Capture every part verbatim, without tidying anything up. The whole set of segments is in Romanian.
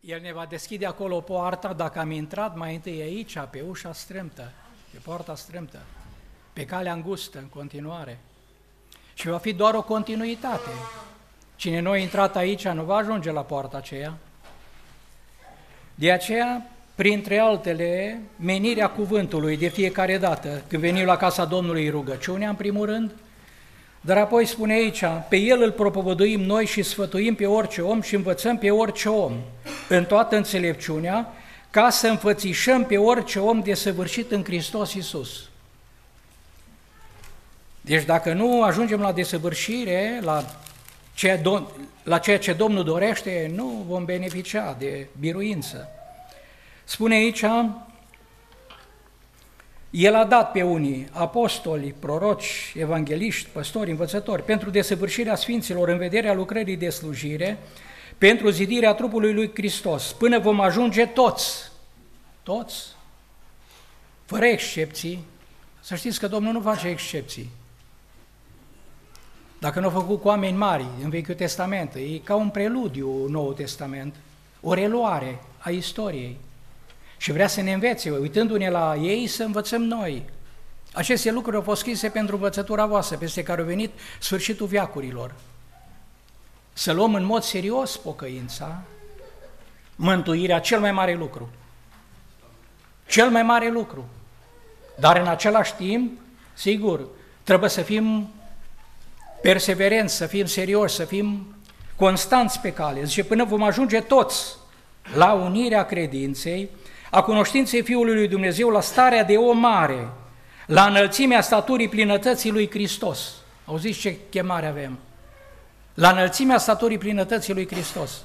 El ne va deschide acolo poarta, dacă am intrat mai întâi aici, pe ușa strâmtă, pe poarta strâmtă, pe calea îngustă în continuare. Și va fi doar o continuitate. Cine nu a intrat aici nu va ajunge la poarta aceea. De aceea, printre altele, menirea cuvântului de fiecare dată, când venim la casa Domnului, rugăciunea în primul rând, dar apoi spune aici, pe El îl propovăduim noi și sfătuim pe orice om și învățăm pe orice om în toată înțelepciunea, ca să înfățișăm pe orice om desăvârșit în Hristos Iisus. Deci dacă nu ajungem la desăvârșire, la ceea, la ceea ce Domnul dorește, nu vom beneficia de biruință. Spune aici, El a dat pe unii apostoli, proroci, evangeliști, păstori, învățători, pentru desăvârșirea sfinților în vederea lucrării de slujire, pentru zidirea trupului lui Hristos, până vom ajunge toți, toți, fără excepții. Să știți că Domnul nu face excepții. Dacă nu a făcut cu oameni mari în Vechiul Testament, e ca un preludiu Noul Testament, o reluare a istoriei. Și vrea să ne învețe, uitându-ne la ei, să învățăm noi. Aceste lucruri au fost scrise pentru învățătura voastră, peste care a venit sfârșitul veacurilor. Să luăm în mod serios pocăința, mântuirea, cel mai mare lucru. Cel mai mare lucru. Dar în același timp, sigur, trebuie să fim perseverenți, să fim serioși, să fim constanți pe cale. Zice, până vom ajunge toți la unirea credinței, a cunoștinței Fiului lui Dumnezeu, la starea de om mare, la înălțimea staturii plinătății lui Hristos. Auziți ce chemare avem? La înălțimea staturii plinătății lui Hristos.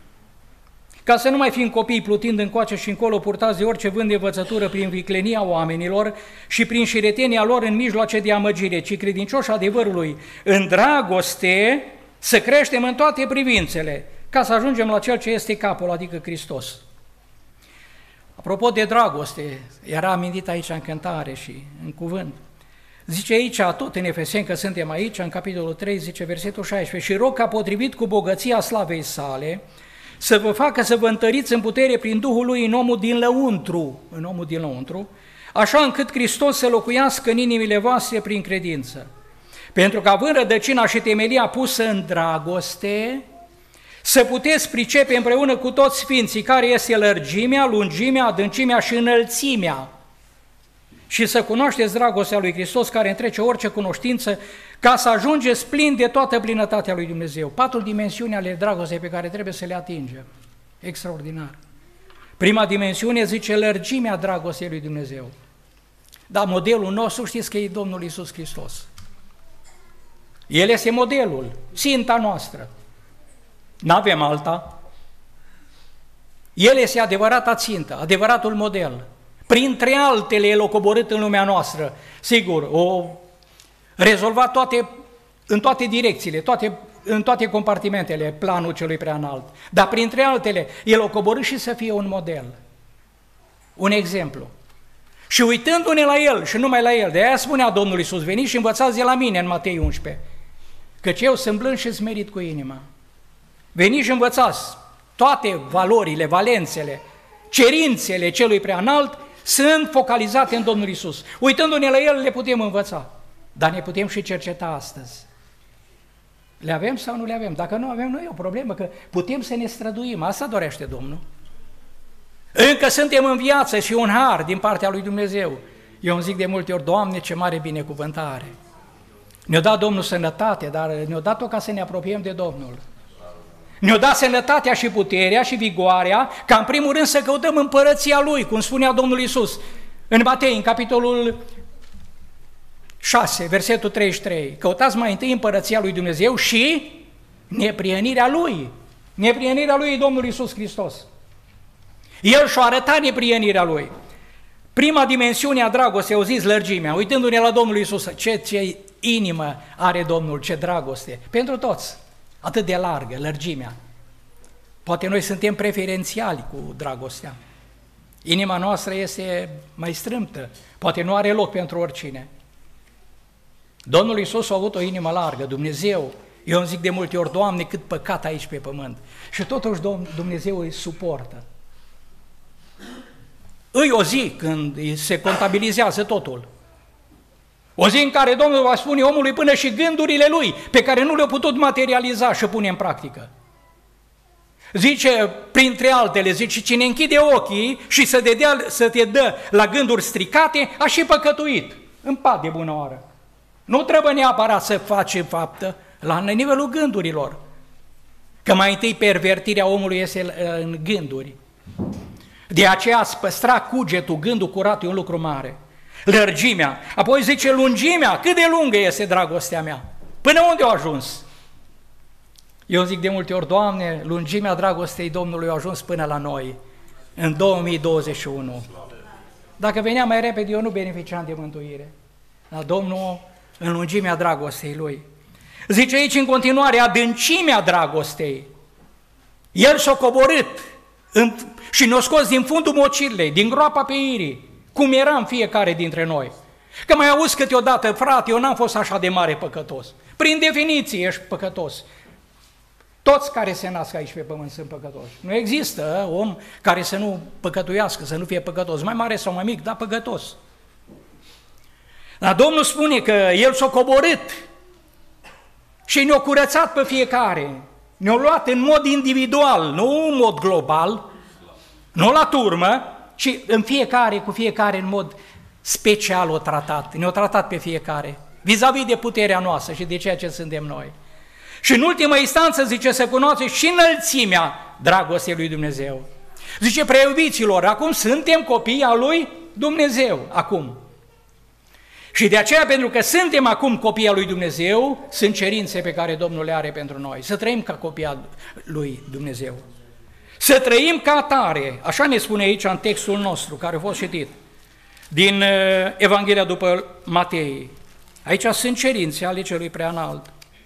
Ca să nu mai fim copii plutind încoace și încolo, purtați de orice vânt de învățătură prin viclenia oamenilor și prin șiretenia lor în mijloace de amăgire, ci credincioși adevărului, în dragoste, să creștem în toate privințele, ca să ajungem la Cel ce este capul, adică Hristos. Apropo de dragoste, era amintit aici în cântare și în cuvânt. Zice aici, tot în Efeseni, că suntem aici, în capitolul trei, zice versetul șaisprezece, și rog ca potrivit cu bogăția slavei sale, să vă facă să vă întăriți în putere prin Duhul Lui în omul din lăuntru, în omul din lăuntru, așa încât Hristos să locuiască în inimile voastre prin credință. Pentru că având rădăcina și temelia pusă în dragoste, să puteți pricepe împreună cu toți sfinții care este lărgimea, lungimea, adâncimea și înălțimea și să cunoașteți dragostea lui Hristos care întrece orice cunoștință ca să ajungeți plin de toată plinătatea lui Dumnezeu. Patru dimensiuni ale dragostei pe care trebuie să le atingem. Extraordinar. Prima dimensiune zice lărgimea dragostei lui Dumnezeu. Dar modelul nostru știți că e Domnul Iisus Hristos. El este modelul, ținta noastră. N-avem alta. El este adevărata țintă, adevăratul model. Printre altele, El a coborât în lumea noastră. Sigur, o rezolvat toate, în toate direcțiile, toate, în toate compartimentele, planul celui prea înalt. Dar printre altele, El a coborât și să fie un model, un exemplu. Și uitându-ne la El și numai la El, de aia spunea Domnul Iisus, veniți și învățați de la mine în Matei unsprezece, căci eu sunt blând și smerit cu inima. Veniți și învățați toate valorile, valențele, cerințele celui prea înalt sunt focalizate în Domnul Iisus. Uitându-ne la El, le putem învăța, dar ne putem și cerceta astăzi. Le avem sau nu le avem? Dacă nu avem, nu e o problemă, că putem să ne străduim. Asta dorește Domnul. Încă suntem în viață și un har din partea lui Dumnezeu. Eu îmi zic de multe ori, Doamne, ce mare binecuvântare! Ne-a dat Domnul sănătate, dar ne-a dat-o ca să ne apropiem de Domnul. Ne-a dat sănătatea și puterea și vigoarea, ca în primul rând să căutăm împărăția Lui, cum spunea Domnul Iisus în Matei, în capitolul șase, versetul treizeci și trei. Căutați mai întâi împărăția lui Dumnezeu și neprienirea Lui. Neprienirea Lui e Domnul Iisus Hristos. El și-a arătat neprienirea Lui. Prima dimensiune a dragostei, au zis lărgimea, uitându-ne la Domnul Iisus, ce, ce inimă are Domnul, ce dragoste, pentru toți. Atât de largă, lărgimea. Poate noi suntem preferențiali cu dragostea. Inima noastră este mai strâmtă, poate nu are loc pentru oricine. Domnul Iisus a avut o inimă largă, Dumnezeu Eu îmi zic de multe ori, Doamne, cât păcat aici pe pământ. Și totuși Dumnezeu îi suportă. Îi o zi când se contabilizează totul. O zi în care Domnul va spune omului până și gândurile lui, pe care nu le-a putut materializa și pune în practică. Zice, printre altele, zice, cine închide ochii și să te, dea, să te dă la gânduri stricate, a și păcătuit. În pat de bună oară. Nu trebuie neapărat să faci faptă la nivelul gândurilor. Că mai întâi pervertirea omului este în gânduri. De aceea a păstra cugetul, gândul curat e un lucru mare. Lărgimea, apoi zice lungimea, cât de lungă este dragostea mea? Până unde a ajuns? Eu zic de multe ori, Doamne, lungimea dragostei Domnului a ajuns până la noi, în două mii douăzeci și unu. Dacă venea mai repede, eu nu beneficiam de mântuire. Dar Domnul, în lungimea dragostei Lui. Zice aici în continuare, adâncimea dragostei. El s-a coborât în, și ne-a scos din fundul mocirlei, din groapa pe irii, cum eram fiecare dintre noi. Că mai auzi câteodată, frate, eu n-am fost așa de mare păcătos. Prin definiție ești păcătos. Toți care se nasc aici pe pământ sunt păcătoși. Nu există om care să nu păcătuiască, să nu fie păcătos, mai mare sau mai mic, dar păcătos. Dar Domnul spune că El s-a coborât și ne-a curățat pe fiecare. Ne-a luat în mod individual, nu în mod global, nu la turmă, ci în fiecare, cu fiecare în mod special o tratat. Ne-a tratat pe fiecare, vis-a-vis de puterea noastră și de ceea ce suntem noi. Și în ultima instanță, zice, să cunoaște și înălțimea dragostei lui Dumnezeu. Zice, preiubiților, acum suntem copii al lui Dumnezeu, acum. Și de aceea, pentru că suntem acum copii al lui Dumnezeu, sunt cerințe pe care Domnul le are pentru noi. Să trăim ca copii al lui Dumnezeu. Să trăim ca atare, așa ne spune aici în textul nostru, care a fost citit, din Evanghelia după Matei. Aici sunt cerințe ale celui preanalt.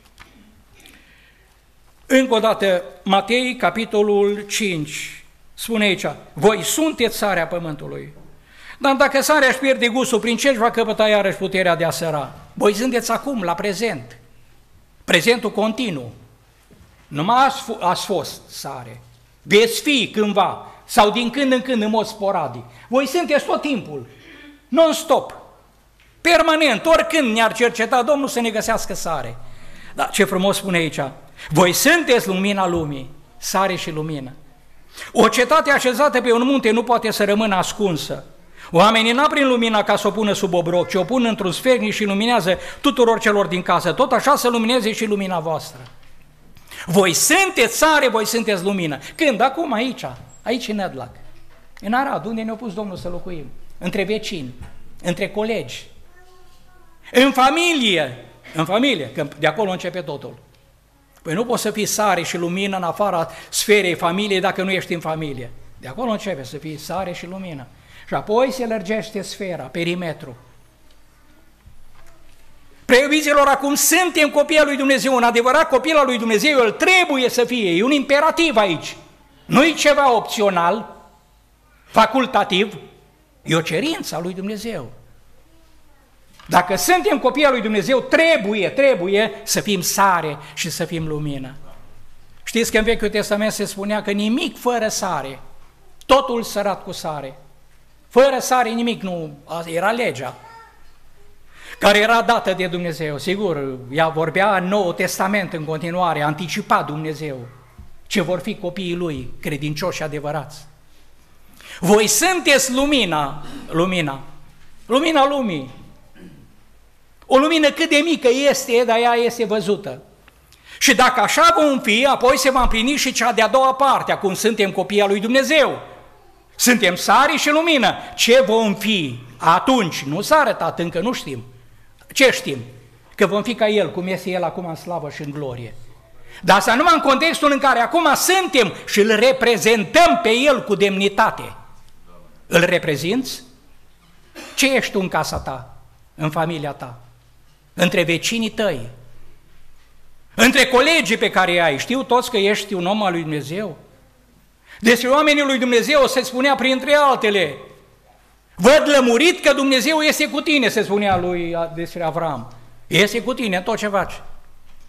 Încă o dată, Matei, capitolul cinci, spune aici, voi sunteți sarea pământului. Dar dacă sarea își pierde gustul, prin ce își va căpăta iarăși puterea de a săra? Voi sunteți acum, la prezent, prezentul continuu. Numai ați, ați fost sare, veți fi cândva, sau din când în când în mod sporadic. Voi sunteți tot timpul, non-stop, permanent, oricând ne-ar cerceta Domnul să ne găsească sare. Dar ce frumos spune aici, voi sunteți lumina lumii, sare și lumină. O cetate așezată pe un munte nu poate să rămână ascunsă. Oamenii n-au prin lumina ca să o pună sub obroc, ci o pun într-un sfernic și luminează tuturor celor din casă. Tot așa să lumineze și lumina voastră. Voi sunteți sare, voi sunteți lumină. Când? Acum, aici, aici în Nădlac, în Arad, unde ne-a pus Domnul să locuim, între vecini, între colegi, în familie, în familie, că de acolo începe totul. Păi nu poți să fii sare și lumină în afara sferei familiei dacă nu ești în familie. De acolo începe să fii sare și lumină. Și apoi se lărgește sfera, perimetru. Preiubiților, acum suntem copii al lui Dumnezeu, un adevărat copil al lui Dumnezeu, el trebuie să fie, e un imperativ aici. Nu e ceva opțional, facultativ, e o cerință a lui Dumnezeu. Dacă suntem copii al lui Dumnezeu, trebuie, trebuie să fim sare și să fim lumină. Știți că în Vechiul Testament se spunea că nimic fără sare, totul sărat cu sare. Fără sare nimic nu, era legea, care era dată de Dumnezeu. Sigur, ea vorbea în Noul Testament în continuare, anticipa Dumnezeu ce vor fi copiii Lui, credincioși și adevărați. Voi sunteți lumina, lumina, lumina lumii. O lumină cât de mică este, dar ea este văzută. Și dacă așa vom fi, apoi se va împlini și cea de-a doua parte, acum suntem copii al lui Dumnezeu. Suntem sare și lumină. Ce vom fi atunci? Nu s-a arătat, încă nu știm. Ce știm? Că vom fi ca El, cum este El acum în slavă și în glorie. Dar asta numai în contextul în care acum suntem și îl reprezentăm pe El cu demnitate. Îl reprezinți? Ce ești tu în casa ta, în familia ta, între vecinii tăi, între colegii pe care îi ai? Știu toți că ești un om al lui Dumnezeu? Despre oamenii lui Dumnezeu se spunea printre altele, văd lămurit că Dumnezeu este cu tine, se spunea lui despre Avram. Este cu tine în tot ce faci.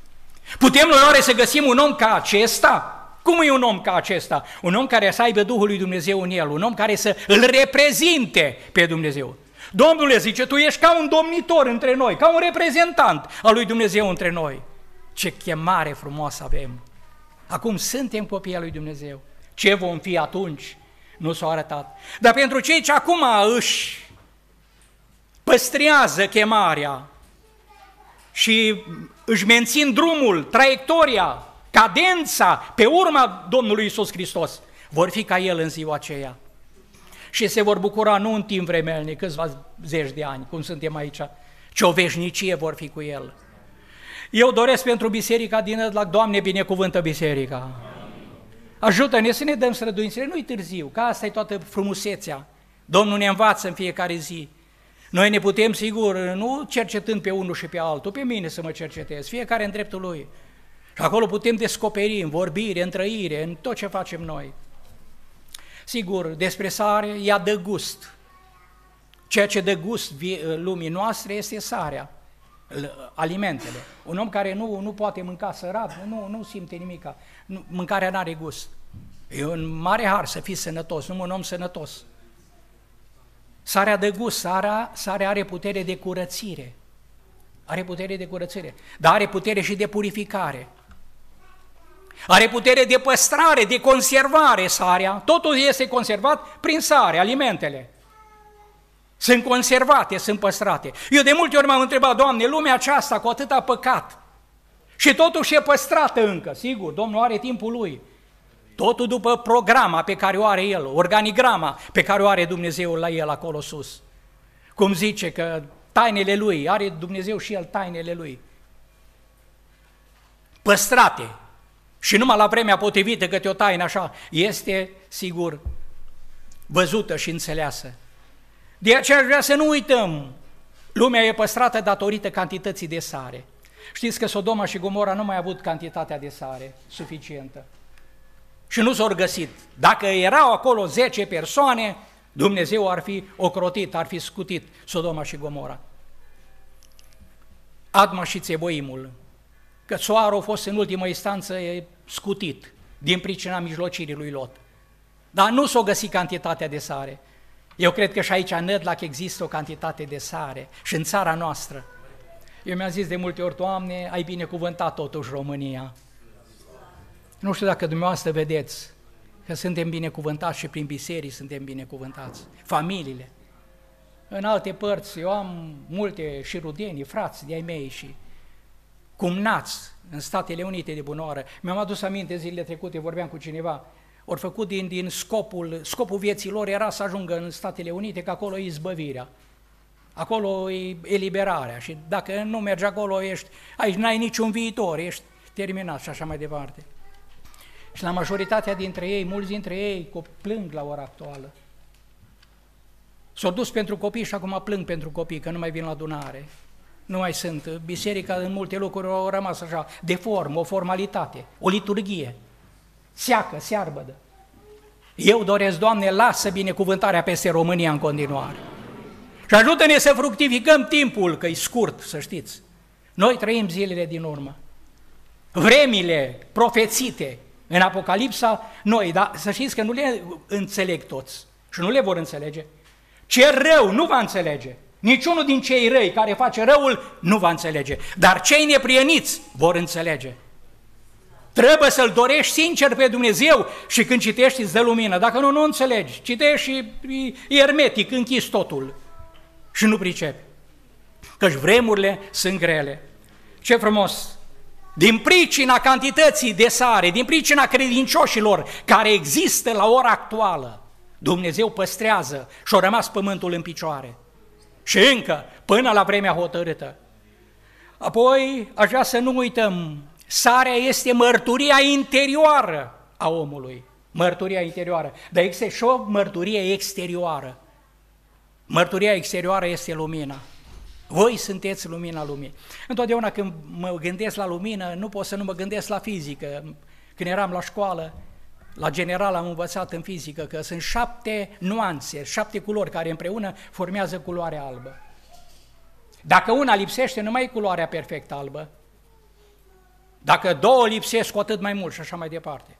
Putem noi oare să găsim un om ca acesta? Cum e un om ca acesta? Un om care să aibă Duhul lui Dumnezeu în el, un om care să îl reprezinte pe Dumnezeu. Domnule, zice, tu ești ca un domnitor între noi, ca un reprezentant al lui Dumnezeu între noi. Ce chemare frumoasă avem! Acum suntem copii al lui Dumnezeu. Ce vom fi atunci? Nu s-a arătat. Dar pentru cei ce acum își păstrează chemarea și își mențin drumul, traiectoria, cadența pe urma Domnului Iisus Hristos, vor fi ca El în ziua aceea. Și se vor bucura nu în timp vremelnic, câțiva zeci de ani, cum suntem aici, ci o veșnicie vor fi cu El. Eu doresc pentru biserica din Ădlac, Doamne, binecuvântă biserica. Ajută-ne să ne dăm străduințele, nu-i târziu, că asta e toată frumusețea. Domnul ne învață în fiecare zi. Noi ne putem, sigur, nu cercetând pe unul și pe altul, pe mine să mă cercetez, fiecare în dreptul lui. Și acolo putem descoperi în vorbire, în trăire, în tot ce facem noi. Sigur, despre sare, ea dă gust. Ceea ce dă gust lumii noastre este sarea, alimentele. Un om care nu, nu poate mânca sărat, nu, nu simte nimica, nu, mâncarea nu are gust. E un mare har să fii sănătos, nu un om sănătos. Sarea dă gust, sarea, sarea are putere de curățire, are putere de curățire, dar are putere și de purificare. Are putere de păstrare, de conservare sarea, totul este conservat prin sare, alimentele. Sunt conservate, sunt păstrate. Eu de multe ori m-am întrebat, Doamne, lumea aceasta cu atâta păcat și totuși e păstrată încă, sigur, Domnul are timpul Lui. Totul după programa pe care o are El, organigrama pe care o are Dumnezeu la El acolo sus. Cum zice că tainele Lui, are Dumnezeu și El tainele Lui. Păstrate. Și numai la vremea potrivită câte o taină așa este, sigur, văzută și înțeleasă. De aceea aș vrea să nu uităm, lumea e păstrată datorită cantității de sare. Știți că Sodoma și Gomora nu mai au avut cantitatea de sare suficientă. Și nu s-au găsit. Dacă erau acolo zece persoane, Dumnezeu ar fi ocrotit, ar fi scutit Sodoma și Gomora. Adma și Țeboimul, că Țoarul a fost în ultimă instanță scutit din pricina mijlocirii lui Lot. Dar nu s-a găsit cantitatea de sare. Eu cred că și aici în Ădlac există o cantitate de sare și în țara noastră. Eu mi-am zis de multe ori, Doamne, ai binecuvântat totuși România. Nu știu dacă dumneavoastră vedeți că suntem binecuvântați și prin biserici suntem binecuvântați, familiile. În alte părți, eu am multe și rudenii, frați de-ai mei și cumnați în Statele Unite de bunoară. Mi-am adus aminte zilele trecute, vorbeam cu cineva, ori făcut din, din scopul, scopul vieții lor era să ajungă în Statele Unite, că acolo e izbăvirea, acolo e eliberarea și dacă nu mergi acolo, ești, aici n-ai niciun viitor, ești terminat și așa mai departe. Și la majoritatea dintre ei, mulți dintre ei plâng la ora actuală. S-au dus pentru copii și acum plâng pentru copii, că nu mai vin la adunare. Nu mai sunt. Biserica în multe locuri au rămas așa, de formă, o formalitate, o liturghie. Seacă, searbădă. Eu doresc, Doamne, lasă binecuvântarea peste România în continuare. Și ajută-ne să fructificăm timpul, că e scurt, să știți. Noi trăim zilele din urmă. Vremile profețite în Apocalipsa, noi, dar să știți că nu le înțeleg toți și nu le vor înțelege. Ce rău nu va înțelege. Niciunul din cei răi care face răul nu va înțelege, dar cei neprieniți vor înțelege. Trebuie să-L dorești sincer pe Dumnezeu și când citești îți dă lumină. Dacă nu, nu înțelegi. Citești și e ermetic, închis totul și nu pricepi. Căci vremurile sunt grele. Ce frumos! Din pricina cantității de sare, din pricina credincioșilor care există la ora actuală, Dumnezeu păstrează și-a rămas pământul în picioare. Și încă, până la vremea hotărâtă. Apoi, aș vrea să nu uităm, sarea este mărturia interioară a omului. Mărturia interioară. Dar există și o mărturie exterioară. Mărturia exterioară este lumina. Voi sunteți lumina lumii. Întotdeauna când mă gândesc la lumină, nu pot să nu mă gândesc la fizică. Când eram la școală, la general am învățat în fizică că sunt șapte nuanțe, șapte culori care împreună formează culoarea albă. Dacă una lipsește, nu mai e culoarea perfect albă. Dacă două lipsesc, cu atât mai mult și așa mai departe.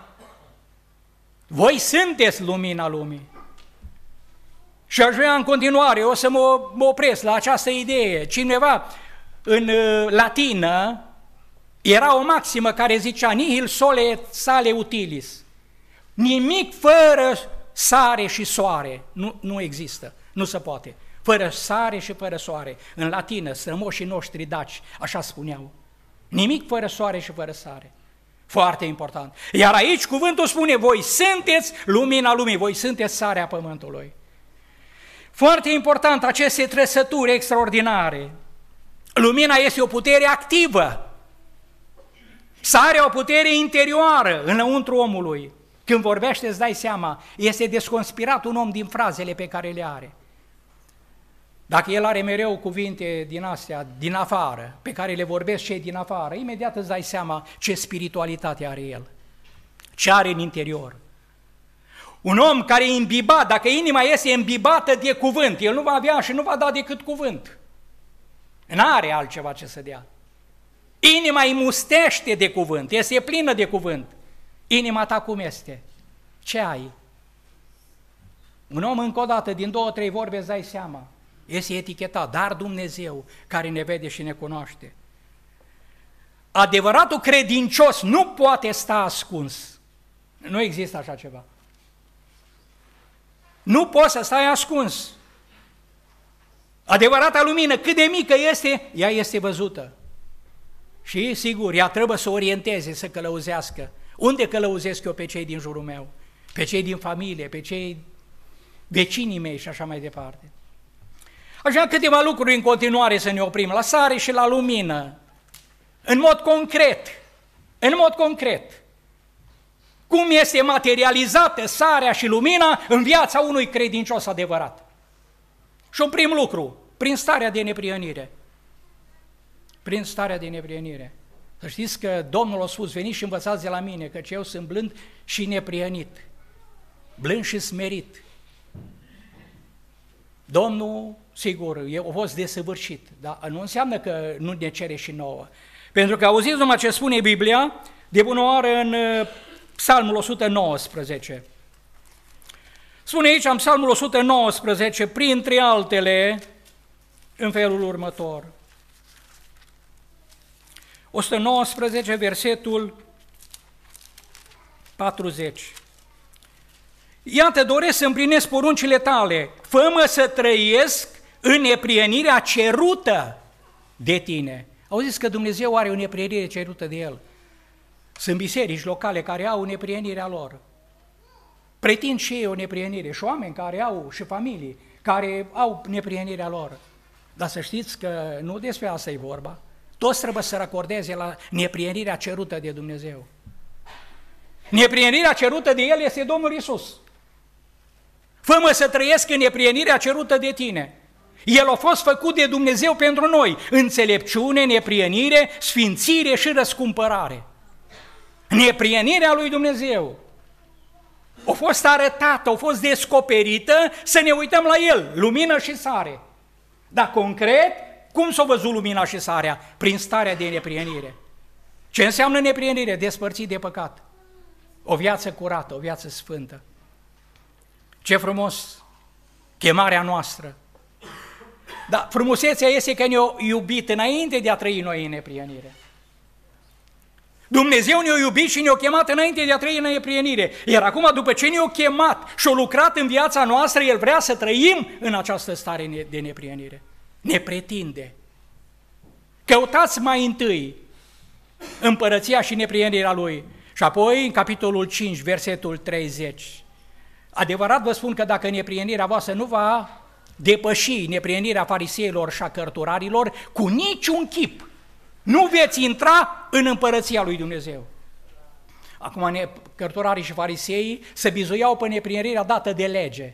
Voi sunteți lumina lumii. Și aș vrea în continuare, o să mă, mă opresc la această idee. Cineva în uh, latină era o maximă care zicea nihil sole sale utilis. Nimic fără sare și soare. Nu, nu există, nu se poate. Fără sare și fără soare. În latină, strămoșii noștri daci, așa spuneau. Nimic fără soare și fără sare. Foarte important. Iar aici cuvântul spune, voi sunteți lumina lumii, voi sunteți sarea pământului. Foarte important, aceste trăsături extraordinare. Lumina este o putere activă. Sarea o putere interioară înăuntru omului. Când vorbește, îți dai seama, este desconspirat un om din frazele pe care le are. Dacă el are mereu cuvinte din astea, din afară, pe care le vorbesc cei din afară, imediat îți dai seama ce spiritualitate are el, ce are în interior. Un om care e imbibat, dacă inima este imbibată de cuvânt, el nu va avea și nu va da decât cuvânt. N-are altceva ce să dea. Inima îi mustește de cuvânt, este plină de cuvânt. Inima ta cum este? Ce ai? Un om încă o dată, din două, trei vorbe îți dai seama. Este etichetat, dar Dumnezeu care ne vede și ne cunoaște. Adevăratul credincios nu poate sta ascuns. Nu există așa ceva. Nu poți să stai ascuns. Adevărata lumină, cât de mică este, ea este văzută. Și, sigur, ea trebuie să orienteze, să călăuzească. Unde călăuzesc eu pe cei din jurul meu? Pe cei din familie, pe cei vecinii mei și așa mai departe. Așa câteva lucruri în continuare să ne oprim, la sare și la lumină, în mod concret, în mod concret. Cum este materializată sarea și lumina în viața unui credincios adevărat? Și un prim lucru, prin starea de neprihănire. Prin starea de neprihănire. Să știți că Domnul a spus, veniți și învățați de la mine, căci eu sunt blând și neprihănit, blând și smerit. Domnul, sigur, a fost desăvârșit, dar nu înseamnă că nu ne cere și nouă. Pentru că auziți numai ce spune Biblia, de bună oară în Psalmul o sută nouăsprezece. Spune aici, în Psalmul o sută nouăsprezece, printre altele, în felul următor. o sută nouăsprezece, versetul patruzeci. Iată, doresc să împlinesc poruncile tale, fă-mă să trăiesc în neprienirea cerută de tine. Auziți că Dumnezeu are o neprienire cerută de El. Sunt biserici locale care au neprienirea lor. Pretind și ei o neprienire, și oameni care au, și familii, care au neprienirea lor. Dar să știți că nu despre asta e vorba. Toți trebuie să racordeze la neprienirea cerută de Dumnezeu. Neprienirea cerută de El este Domnul Iisus. Fă-mă să trăiesc în neprienirea cerută de tine. El a fost făcut de Dumnezeu pentru noi. Înțelepciune, neprienire, sfințire și răscumpărare. Neprienirea lui Dumnezeu a fost arătată, a fost descoperită să ne uităm la El, lumină și sare. Dar concret, cum s-a văzut lumina și sarea? Prin starea de neprienire. Ce înseamnă neprienire? Despărțit de păcat. O viață curată, o viață sfântă. Ce frumos chemarea noastră. Dar frumusețea este că ne-a iubit înainte de a trăi noi în neprienire. Dumnezeu ne-a iubit și ne-a chemat înainte de a trăi în neprienire. Iar acum, după ce ne-a chemat și a lucrat în viața noastră, El vrea să trăim în această stare de neprienire. Ne pretinde. Căutați mai întâi împărăția și neprienirea Lui. Și apoi, în capitolul cinci, versetul treizeci. Adevărat vă spun că dacă neprienirea voastră nu va depăși neprienirea fariseilor și a cărturarilor, cu niciun chip nu veți intra în împărăția lui Dumnezeu. Acum, cărturarii și fariseii se bizuiau pe neprienirea dată de lege.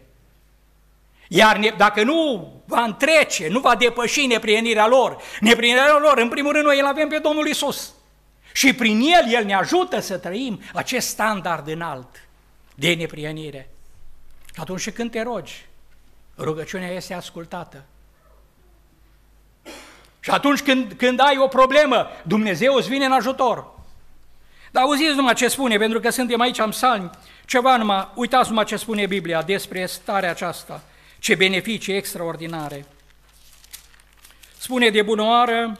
Iar ne, dacă nu va întrece, nu va depăși neprienirea lor, neprienirea lor, în primul rând, noi îl avem pe Domnul Iisus. Și prin El, El ne ajută să trăim acest standard înalt de neprienire. Atunci și când te rogi, rugăciunea este ascultată. Și atunci când, când ai o problemă, Dumnezeu îți vine în ajutor. Dar auziți numai ce spune, pentru că suntem aici în psalmi, ceva numai, uitați numai ce spune Biblia despre starea aceasta, ce beneficii extraordinare. Spune de bunăoară,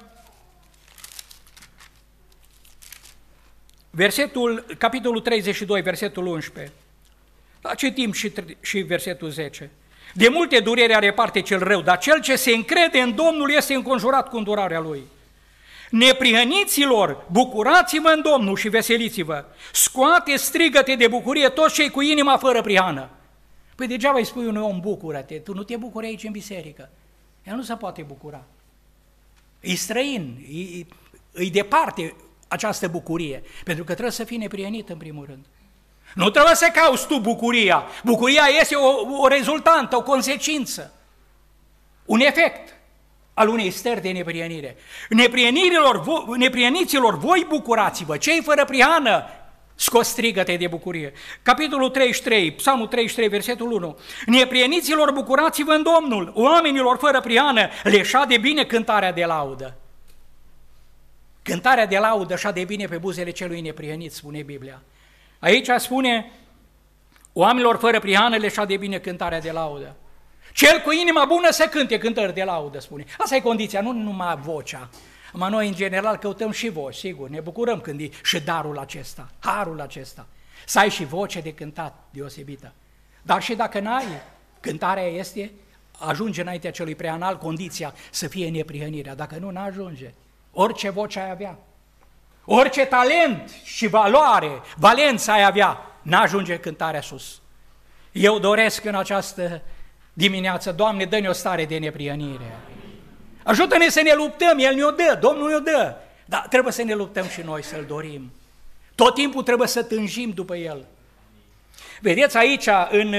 versetul, capitolul treizeci și doi, versetul unsprezece, da, citim și, și versetul zece. De multe dureri are parte cel rău, dar cel ce se încrede în Domnul este înconjurat cu îndurarea Lui. Neprihăniților, bucurați-vă în Domnul și veseliți-vă, scoate strigăte de bucurie toți cei cu inima fără prihană. Păi degeaba îi spui unui om, bucură-te, tu nu te bucuri aici în biserică. El nu se poate bucura. E străin, e, e departe această bucurie, pentru că trebuie să fii neprihănit în primul rând. Nu trebuie să cauți tu bucuria. Bucuria este o, o rezultantă, o consecință, un efect al unei stări de neprihănire. Neprihăniților, voi bucurați-vă, cei fără prihană, scos strigăte de bucurie. Capitolul treizeci și trei, Psalmul treizeci și trei, versetul unu. Neprihăniților, bucurați-vă în Domnul, oamenilor fără prihană, le șade bine cântarea de laudă. Cântarea de laudă șade bine pe buzele celui neprihănit, spune Biblia. Aici spune, oamenilor fără prihană le șade bine cântarea de laudă. Cel cu inima bună să cânte cântări de laudă, spune. Asta e condiția, nu numai vocea. Mă, noi, în general, căutăm și voci, sigur, ne bucurăm când e și darul acesta, harul acesta. Să ai și voce de cântat deosebită. Dar și dacă n-ai, cântarea este, ajunge înaintea celui preanal condiția să fie neprihănirea. Dacă nu, n-ajunge. Orice voce ai avea, orice talent și valoare, valență ai avea, n-ajunge cântarea sus. Eu doresc în această dimineață, Doamne, dă-ne o stare de neprihănire. Ajută-ne să ne luptăm, El ne-o dă, Domnul ne-o dă, dar trebuie să ne luptăm și noi să-L dorim. Tot timpul trebuie să tânjim după El. Vedeți aici, în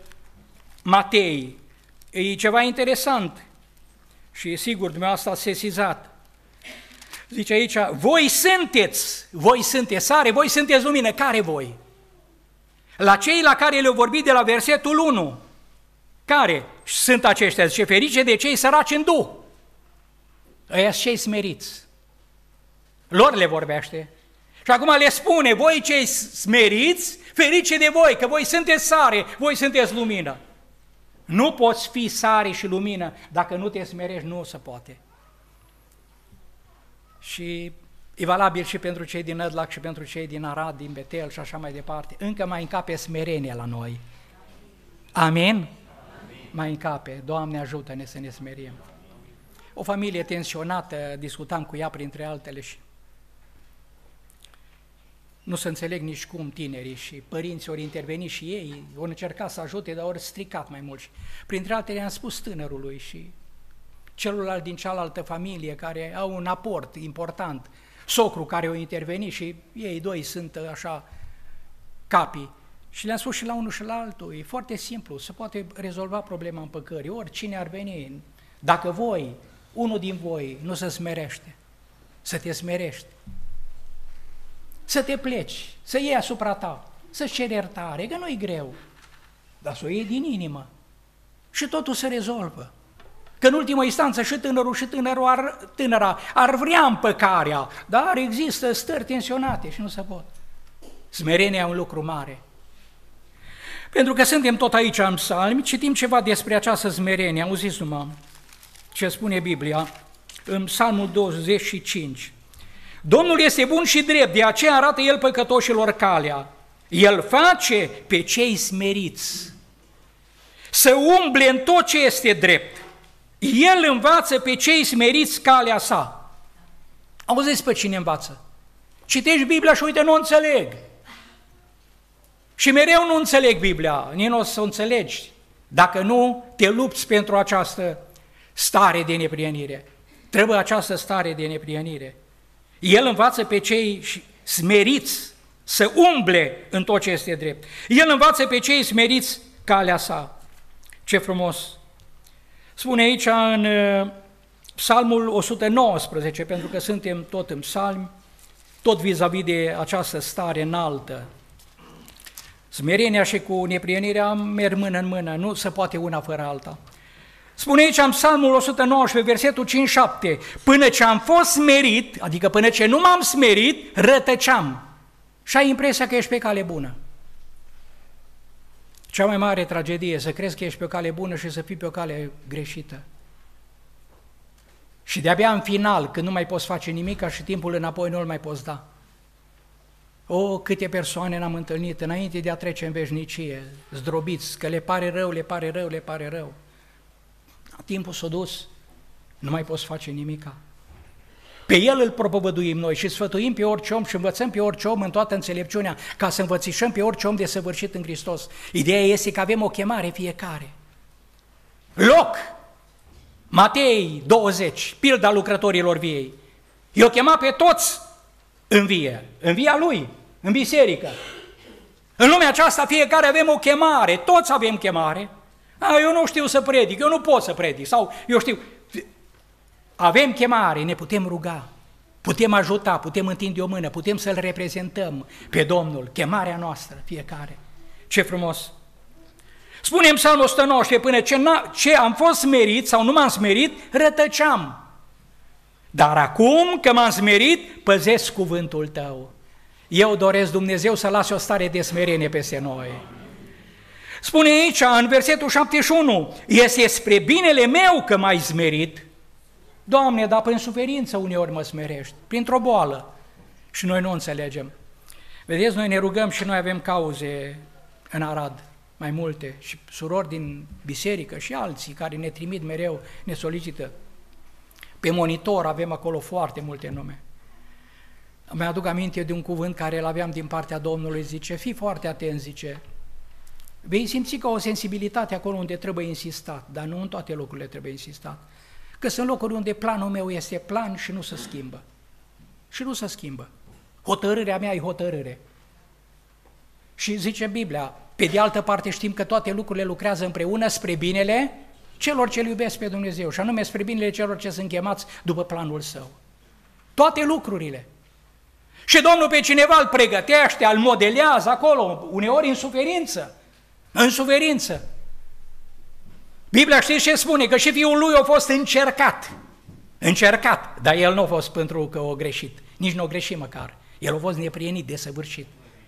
Matei, e ceva interesant și sigur, dumneavoastră ați sesizat. Zice aici, voi sunteți, voi sunteți sare, voi sunteți lumină, care voi? La cei la care le-au vorbit de la versetul unu, care sunt aceștia? Zice, ferice de cei săraci în duh. Ăia cei smeriți. Lor le vorbește. Și acum le spune, voi cei smeriți, ferice de voi, că voi sunteți sare, voi sunteți lumină. Nu poți fi sare și lumină, dacă nu te smerești, nu se poate. Și e valabil și pentru cei din Nădlac și pentru cei din Arad, din Betel și așa mai departe. Încă mai încape smerenia la noi. Amin? Amin. Mai încape. Doamne, ajută-ne să ne smerim. O familie tensionată, discutam cu ea printre altele și nu se înțeleg nici cum tinerii și părinții ori interveni și ei, ori încerca să ajute, dar ori stricat mai mult. Și printre altele am spus tânărului și celălalt din cealaltă familie care au un aport important, socru care o interveni și ei doi sunt așa capii. Și le-am spus și la unul și la altul, e foarte simplu, se poate rezolva problema împăcării, oricine ar veni. Dacă voi, unul din voi, nu se smerește, să te smerești, să te pleci, să iei asupra ta, să-ți ceri iertare, că nu-i greu, dar să o iei din inimă și totul se rezolvă. Că în ultimă instanță și tânărul și tânărul ar, tânăra ar vrea împăcarea, dar există stări tensionate și nu se pot. Smerenia e un lucru mare. Pentru că suntem tot aici în psalmi, citim ceva despre această smerenie. Auziți numai ce spune Biblia în Psalmul douăzeci și cinci. Domnul este bun și drept, de aceea arată El păcătoșilor calea. El face pe cei smeriți să umble în tot ce este drept. El învață pe cei smeriți calea sa. Auziți pe cine învață? Citești Biblia și uite, nu înțeleg. Și mereu nu înțeleg Biblia, nici nu o să o înțelegi dacă nu te lupți pentru această stare de neprihănire. Trebuie această stare de neprihănire. El învață pe cei smeriți să umble în tot ce este drept. El învață pe cei smeriți calea sa. Ce frumos! Spune aici în Psalmul o sută nouăsprezece, pentru că suntem tot în psalmi, tot vis-a-vis de această stare înaltă. Smerenia și cu neprihănirea merg mână în mână, nu se poate una fără alta. Spune aici în Psalmul o sută nouăsprezece, versetul cinci șapte, până ce am fost smerit, adică până ce nu m-am smerit, rătăceam. Și ai impresia că ești pe cale bună. Cea mai mare tragedie, să crezi că ești pe o cale bună și să fii pe o cale greșită. Și de-abia în final, când nu mai poți face nimic și timpul înapoi nu-l mai poți da. O, câte persoane n-am întâlnit înainte de a trece în veșnicie, zdrobiți, că le pare rău, le pare rău, le pare rău. Timpul s-a dus, nu mai poți face nimica. Pe El îl propovăduim noi și sfătuim pe orice om și învățăm pe orice om în toată înțelepciunea, ca să învățișăm pe orice om desăvârșit în Hristos. Ideea este că avem o chemare fiecare. Loc! Matei douăzeci, pilda lucrătorilor viei. I-o chema pe toți în vie, în via Lui, în biserică. În lumea aceasta fiecare avem o chemare, toți avem chemare. A, eu nu știu să predic, eu nu pot să predic, sau eu știu... Avem chemare, ne putem ruga, putem ajuta, putem întinde o mână, putem să-L reprezentăm pe Domnul, chemarea noastră, fiecare. Ce frumos! Spune în Psalmul o sută nouăsprezece, până ce, ce am fost smerit sau nu m-am smerit, rătăceam. Dar acum că m-am smerit, păzesc cuvântul Tău. Eu doresc, Dumnezeu, să lase o stare de smerenie peste noi. Spune aici, în versetul șaptezeci și unu, este spre binele meu că m-ai smerit. Doamne, dar prin suferință uneori mă smerești, printr-o boală. Și noi nu înțelegem. Vedeți, noi ne rugăm și noi avem cauze în Arad, mai multe, și surori din biserică și alții care ne trimit mereu, ne solicită. Pe monitor avem acolo foarte multe nume. Mi-aduc aminte de un cuvânt care îl aveam din partea Domnului, zice, fii foarte atent, zice, vei simți că o sensibilitate acolo unde trebuie insistat, dar nu în toate locurile trebuie insistat. Că sunt locuri unde planul meu este plan și nu se schimbă. Și nu se schimbă. Hotărârea mea e hotărâre. Și zice Biblia, pe de altă parte știm că toate lucrurile lucrează împreună spre binele celor ce-L iubesc pe Dumnezeu, și anume spre binele celor ce sunt chemați după planul Său. Toate lucrurile. Și Domnul pe cineva îl pregătește, îl modelează acolo, uneori în suferință. În suferință. Biblia știți ce spune? Că și fiul lui a fost încercat. Încercat, dar el nu a fost pentru că a greșit. Nici nu a greșit măcar. El a fost neprienit, desăvârșit.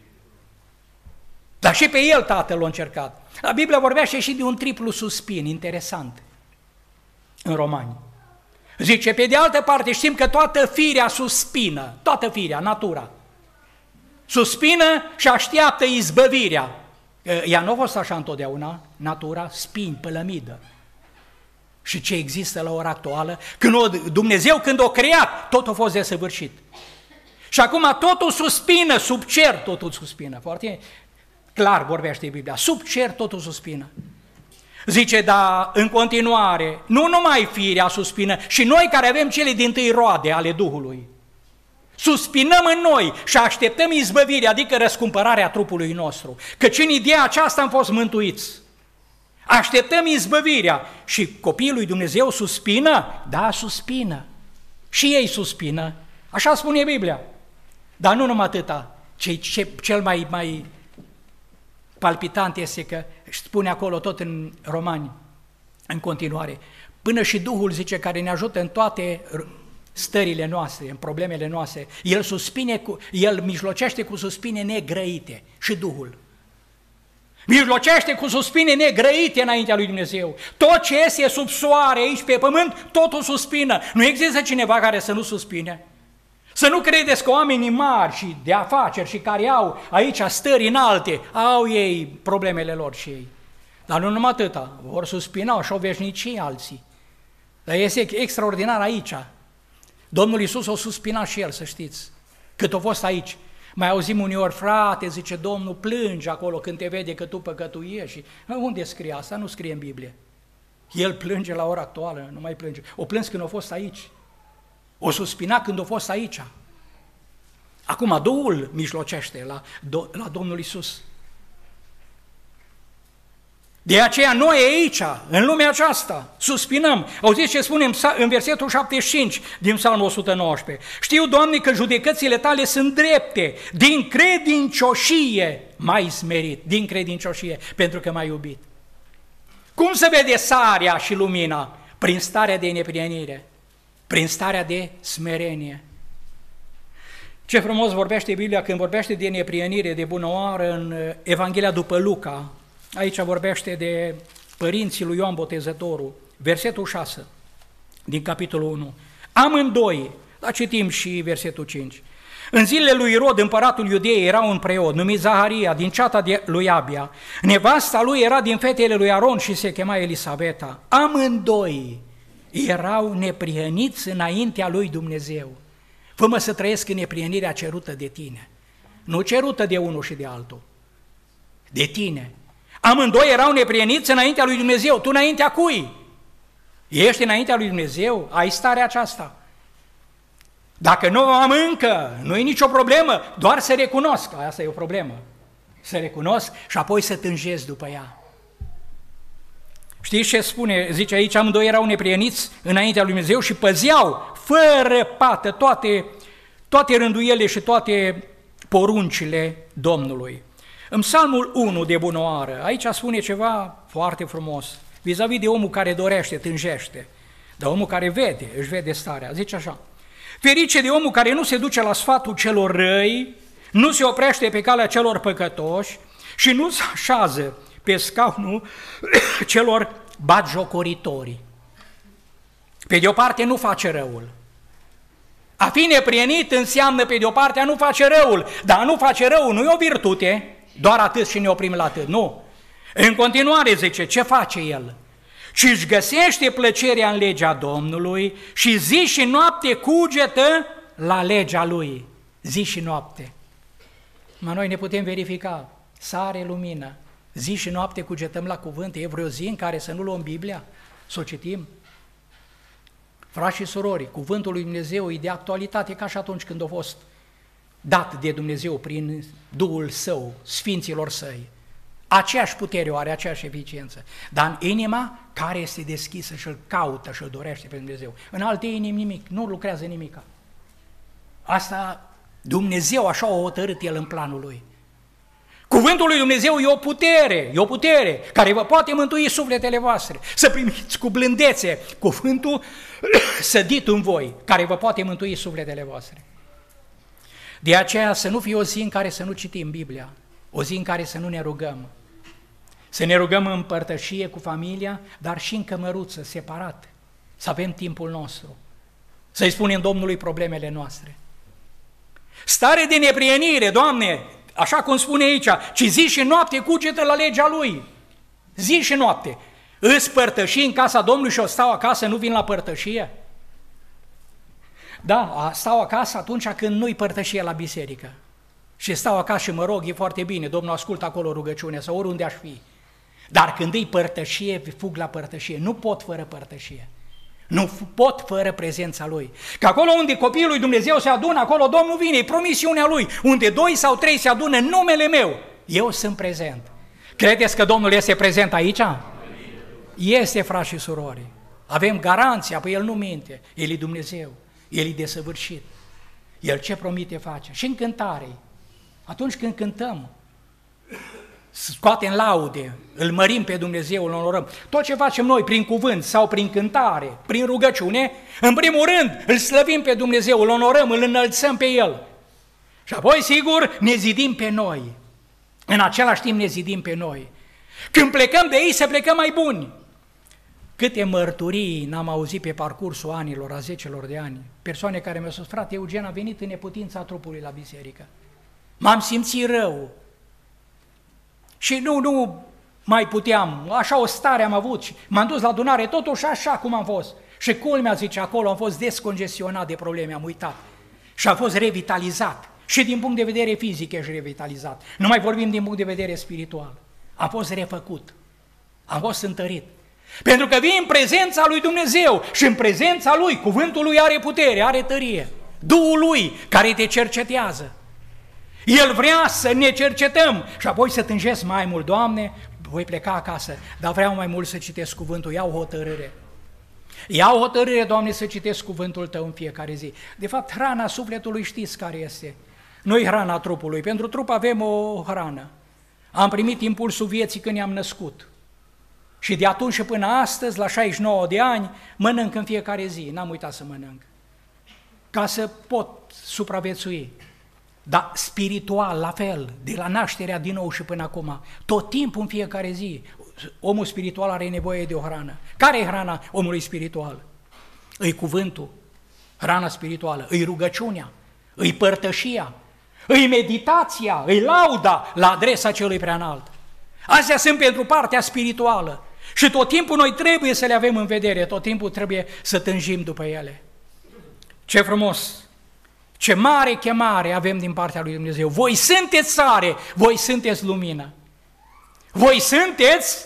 Dar și pe el tatăl l-a încercat. La Biblia vorbește și de un triplu suspin, interesant, în Romani. Zice, pe de altă parte știm că toată firea suspină, toată firea, natura, suspină și așteaptă izbăvirea. Ea nu a fost așa întotdeauna, natura, spini, pălămidă. Și ce există la ora actuală? Când o, Dumnezeu când o creat, totul a fost desăvârșit. Și acum totul suspină, sub cer totul suspină. Foarte clar vorbește Biblia, sub cer totul suspină. Zice, dar în continuare, nu numai firea suspină, și noi care avem cele dintâi roade ale Duhului, suspinăm în noi și așteptăm izbăvirea, adică răscumpărarea trupului nostru. Căci în ideea aceasta am fost mântuiți. Așteptăm izbăvirea și copiii lui Dumnezeu suspină? Da, suspină. Și ei suspină. Așa spune Biblia. Dar nu numai atâta. Ce, ce, cel mai, mai palpitant este că spune acolo tot în Romani, în continuare, până și Duhul, zice, care ne ajută în toate stările noastre, în problemele noastre, El suspine cu, El mijlocește cu suspine negrăite, și Duhul. Mijlocește cu suspine negrăite înaintea lui Dumnezeu. Tot ce este sub soare aici pe pământ, totul suspină. Nu există cineva care să nu suspine. Să nu credeți că oamenii mari și de afaceri și care au aici stări înalte, au ei problemele lor și ei. Dar nu numai atâta, vor suspina și o veșnicie alții. Dar este extraordinar aici. Domnul Iisus o suspina și El, să știți, cât a fost aici. Mai auzim uneori, frate, zice Domnul, plânge acolo când te vede că tu păcătuiești. Și unde scrie asta? Nu scrie în Biblie. El plânge la ora actuală, nu mai plânge. O plâns când a fost aici. O suspina când a fost aici. Acum Duhul mijlocește la, la Domnul Iisus. De aceea noi aici, în lumea aceasta, suspinăm. Auziți ce spune în versetul șaptezeci și cinci din Psalmul o sută nouăsprezece? Știu, Doamne, că judecățile Tale sunt drepte, din credincioșie m-ai smerit, din credincioșie, pentru că m-ai iubit. Cum se vede sarea și lumina? Prin starea de neprienire, prin starea de smerenie. Ce frumos vorbește Biblia când vorbește de neprienire, de bunăoară în Evanghelia după Luca. Aici vorbește de părinții lui Ioan Botezătorul, versetul șase din capitolul unu. Amândoi, dar citim și versetul cinci. În zilele lui Irod, împăratul Iudeei, era un preot numit Zaharia, din ceata de lui Abia. Nevasta lui era din fetele lui Aron și se chema Elisabeta. Amândoi erau neprihăniți înaintea lui Dumnezeu. Fă-mă să trăiesc în neprihănirea cerută de tine, nu cerută de unul și de altul, de tine. Amândoi erau neprihăniți înaintea lui Dumnezeu. Tu înaintea cui? Ești înaintea lui Dumnezeu? Ai starea aceasta? Dacă nu o am încă, nu e nicio problemă, doar să recunosc, asta e o problemă, să recunosc și apoi să tânjesc după ea. Știți ce spune? Zice aici, amândoi erau neprieniți înaintea lui Dumnezeu și păzeau fără pată toate, toate rânduielile și toate poruncile Domnului. În Psalmul unu de bunăoară, aici spune ceva foarte frumos, vis-a-vis de omul care dorește, tânjește, dar omul care vede, își vede starea, zice așa: ferice de omul care nu se duce la sfatul celor răi, nu se oprește pe calea celor păcătoși și nu se așează pe scaunul celor batjocoritori. Pe de o parte nu face răul. A fi neprienit înseamnă pe de o parte a nu face răul, dar a nu face răul nu e o virtute, doar atât și ne oprim la atât, nu. În continuare zice, ce face el? Și își găsește plăcerea în legea Domnului și zi și noapte cugetă la legea lui, zi și noapte. Mă, noi ne putem verifica, sare, lumină, zi și noapte cugetăm la cuvânt, e vreo zi în care să nu luăm Biblia, să o citim? Frați și surori, cuvântul lui Dumnezeu e de actualitate ca și atunci când a fost dat de Dumnezeu prin Duhul Său, Sfinților Săi. Aceeași putere o are, aceeași eficiență, dar în inima care este deschisă și îl caută și îl dorește pe Dumnezeu. În alte inimi nimic, nu lucrează nimica. Asta Dumnezeu așa o hotărât El în planul Lui. Cuvântul lui Dumnezeu e o putere, e o putere care vă poate mântui sufletele voastre. Să primiți cu blândețe cuvântul sădit în voi, care vă poate mântui sufletele voastre. De aceea să nu fie o zi în care să nu citim Biblia, o zi în care să nu ne rugăm. Să ne rugăm în părtășie cu familia, dar și în cămăruță, separat, să avem timpul nostru, să-i spunem Domnului problemele noastre. Stare de neprienire, Doamne, așa cum spune aici, ci zi și noapte cugetă la legea Lui, zi și noapte. Îți părtășii în casa Domnului și o stau acasă, nu vin la părtășie? Da, stau acasă atunci când nu-i părtășie la biserică. Și stau acasă și mă rog, e foarte bine, Domnul ascultă acolo rugăciunea sau oriunde aș fi. Dar când îi părtășie, fug la părtășie. Nu pot fără părtășie. Nu pot fără prezența Lui. Că acolo unde copiii lui Dumnezeu se adună, acolo Domnul vine, e promisiunea Lui. Unde doi sau trei se adună în numele meu, eu sunt prezent. Credeți că Domnul este prezent aici? Este, frați și surori. Avem garanția, păi El nu minte. El e Dumnezeu, El e desăvârșit. El ce promite face. Și în cântare, atunci când cântăm, scoatem laude, îl mărim pe Dumnezeu, îl onorăm. Tot ce facem noi prin cuvânt sau prin cântare, prin rugăciune, în primul rând îl slăvim pe Dumnezeu, îl onorăm, îl înălțăm pe El. Și apoi, sigur, ne zidim pe noi. În același timp ne zidim pe noi. Când plecăm de ei, să plecăm mai buni. Câte mărturii n-am auzit pe parcursul anilor, a zecelor de ani, persoane care mi-au spus, frate, Eugen a venit în neputința trupului la biserică. M-am simțit rău. Și nu, nu mai puteam, așa o stare am avut și m-am dus la adunare, totuși așa cum am fost. Și culmea, zice, acolo am fost descongestionat de probleme, am uitat. Și am fost revitalizat. Și din punct de vedere fizic ești revitalizat. Nu mai vorbim din punct de vedere spiritual. Am fost refăcut. Am fost întărit. Pentru că vii în prezența lui Dumnezeu și în prezența Lui, cuvântul Lui are putere, are tărie. Duhul Lui care te cercetează. El vrea să ne cercetăm și apoi să tânjesc mai mult. Doamne, voi pleca acasă, dar vreau mai mult să citesc cuvântul, iau hotărâre. Iau hotărâre, Doamne, să citesc cuvântul Tău în fiecare zi. De fapt, hrana sufletului știți care este. Nu-i hrana trupului, pentru trup avem o hrană. Am primit impulsul vieții când ne-am născut. Și de atunci și până astăzi, la șaizeci și nouă de ani, mănânc în fiecare zi, n-am uitat să mănânc, ca să pot supraviețui. Dar spiritual, la fel, de la nașterea din nou și până acum, tot timpul în fiecare zi, omul spiritual are nevoie de o hrană. Care e hrana omului spiritual? Îi cuvântul, hrana spirituală, îi rugăciunea, îi părtășia, îi meditația, îi lauda la adresa celui preanalt. Astea sunt pentru partea spirituală și tot timpul noi trebuie să le avem în vedere, tot timpul trebuie să tânjim după ele. Ce frumos! Ce mare chemare avem din partea lui Dumnezeu! Voi sunteți sare, voi sunteți lumină. Voi sunteți,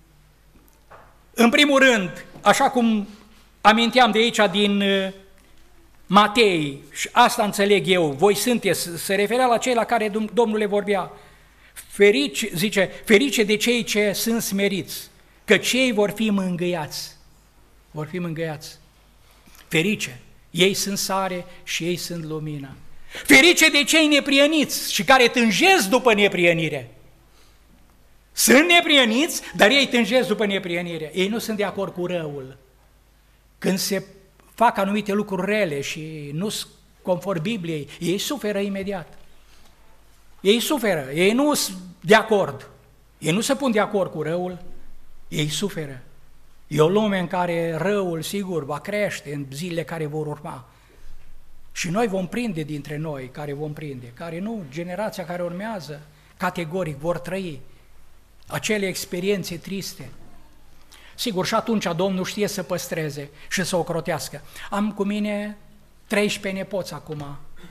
în primul rând, așa cum aminteam de aici din Matei, și asta înțeleg eu, voi sunteți, se referea la cei la care Domnul le vorbea. Ferice, zice, ferice de cei ce sunt smeriți, că cei vor fi mângâiați. Vor fi mângâiați. Ferice, ei sunt sare și ei sunt lumină. Ferice de cei neprieniți și care tânjesc după neprienire. Sunt neprieniți, dar ei tânjesc după neprienire. Ei nu sunt de acord cu răul. Când se fac anumite lucruri rele și nu sunt conform Bibliei, ei suferă imediat. Ei suferă, ei nu sunt de acord. Ei nu se pun de acord cu răul, ei suferă. E o lume în care răul, sigur, va crește în zilele care vor urma. Și noi vom prinde dintre noi, care vom prinde, care nu, generația care urmează, categoric vor trăi acele experiențe triste. Sigur, și atunci Domnul știe să păstreze și să ocrotească. Am cu mine treisprezece nepoți acum.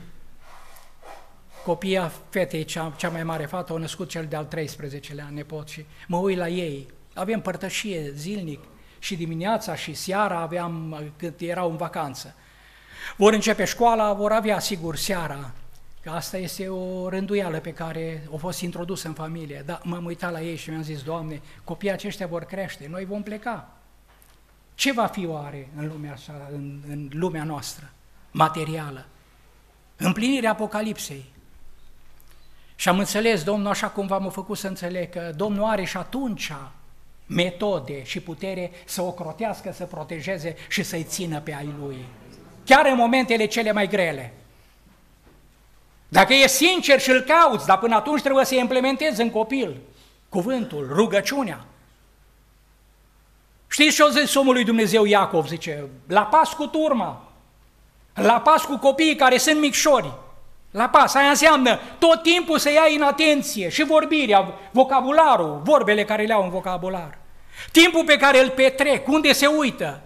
Copia fetei, cea, cea mai mare fată, a născut cel de-al treisprezecelea nepot și mă uit la ei. Avem părtășie zilnic și dimineața și seara aveam, când erau în vacanță. Vor începe școala, vor avea, sigur, seara. Că asta este o rânduială pe care a fost introdusă în familie. Dar m-am uitat la ei și mi-am zis, Doamne, copiii aceștia vor crește, noi vom pleca. Ce va fi oare în lumea, așa, în, în lumea noastră, materială? Împlinirea Apocalipsei. Și am înțeles, Domnul, așa cum v-am făcut să înțeleg, că Domnul are și atunci metode și putere să ocrotească, să protejeze și să-i țină pe ai Lui. Chiar în momentele cele mai grele. Dacă e sincer și îl cauți, dar până atunci trebuie să implementezi în copil cuvântul, rugăciunea. Știți ce o zis omul lui Dumnezeu Iacov? Zice, la pas cu turma, la pas cu copiii care sunt micșori, la pas, aia înseamnă tot timpul să iei în atenție și vorbirea, vocabularul, vorbele care le au în vocabular. Timpul pe care îl petrec, unde se uită,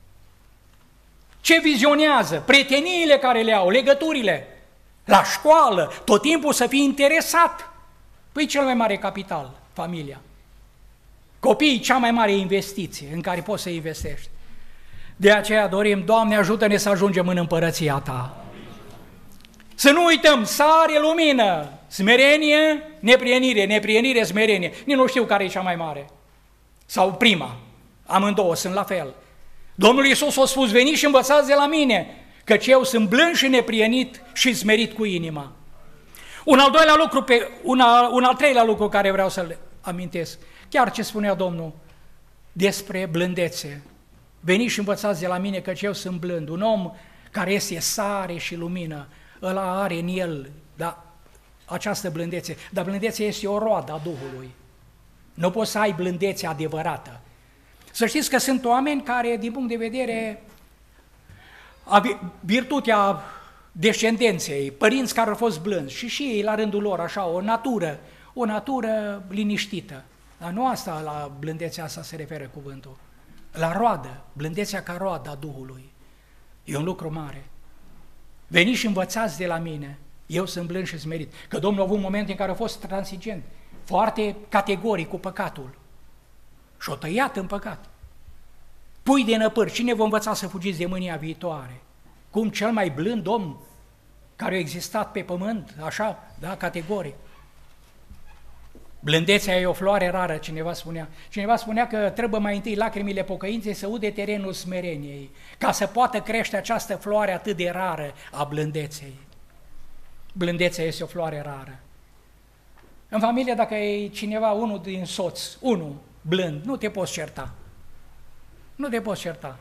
ce vizionează, prieteniile care le au, legăturile, la școală, tot timpul să fii interesat. Păi cel mai mare capital, familia. Copiii, cea mai mare investiție în care poți să investești. De aceea dorim, Doamne, ajută-ne să ajungem în împărăția Ta. Să nu uităm, sare, lumină, smerenie, neprienire, neprienire, smerenie. Nici nu știu care e cea mai mare. Sau prima. Amândouă sunt la fel. Domnul Iisus a spus, veniți și învățați de la mine, căci eu sunt blând și neprienit și smerit cu inima. Un al doilea lucru, pe, una, un al treilea lucru care vreau să-l amintesc, chiar ce spunea Domnul despre blândețe. Veniți și învățați de la mine, căci eu sunt blând. Un om care este sare și lumină, ăla are în el, da, această blândețe, dar blândețea este o roadă a Duhului. Nu poți să ai blândețe adevărată. Să știți că sunt oameni care, din punct de vedere a virtutea descendenței, părinți care au fost blânzi și și ei la rândul lor, așa, o natură, o natură liniștită. Dar nu asta, la blândețea asta se referă cuvântul. La roadă, blândețea ca roadă a Duhului. E un lucru mare. Veniți și învățați de la mine, eu sunt blând și smerit. Că Domnul a avut momente în care a fost transigent, foarte categoric cu păcatul. Și o tăiat în păcat. Pui de năpâri, cine vă învăța să fugiți de mânia viitoare? Cum cel mai blând om care a existat pe pământ, așa, da, categoric. Blândețea e o floare rară, cineva spunea. Cineva spunea că trebuie mai întâi lacrimile pocăinței să ude terenul smereniei, ca să poată crește această floare atât de rară a blândeței. Blândețea este o floare rară. În familie, dacă e cineva, unul din soți, unul, blând, nu te poți certa. Nu te poți certa.